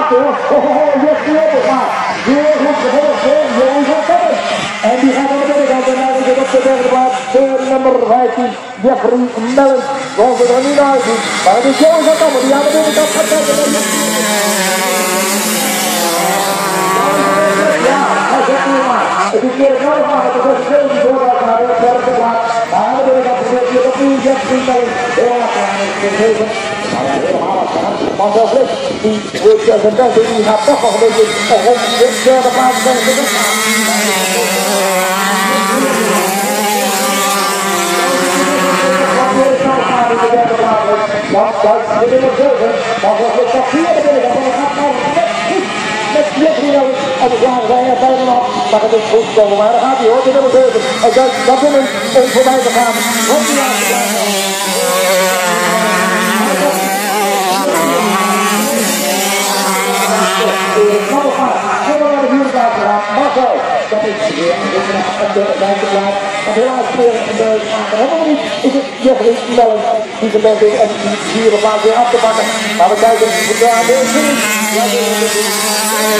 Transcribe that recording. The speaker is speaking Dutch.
gaat hoor. Yes, die op het maar. Joure goed gevolgd door Joure. En die gaat aan de binnenkant en dan is het op de derde plaats. De nummer 15, Jeffrey Mellon. Zoals het er niet uitziet. Maar het is Joure van Kammer die aan de binnenkant gaat kijken. Ja, hij zegt nu maar. Het is weer het nodig maar. Het is een heel die doorgaat naar de derde plaats. Maar aan de binnenkant probeert hij opnieuw Jeffrey Mellon. Heel erg aan het geven. Maar ja, helemaal afgaan. Maar zelfs Rick, die wordt zijn best doen. Die gaat toch nog een beetje rond de derde plaats denken. Want dat is in het zeven, maar als het papier er binnen gaat, dan gaat het net goed met Jeffrey Mellon. En de vragen zijn er bijna af, maar het is goed komen. Maar dan gaat hij hoor, de nummer 7. En dat wil hem om voorbij te gaan. Want die laatste plaats. Helemaal naar de huurplaats gegaan, maar zo. Dat is weer op de vijfde plaats. Maar helaas weer de helemaal niet is het Jeffrey Mellon die zijn best doet en die vierde plaats weer af te pakken. Maar we kijken hoe daar weer is.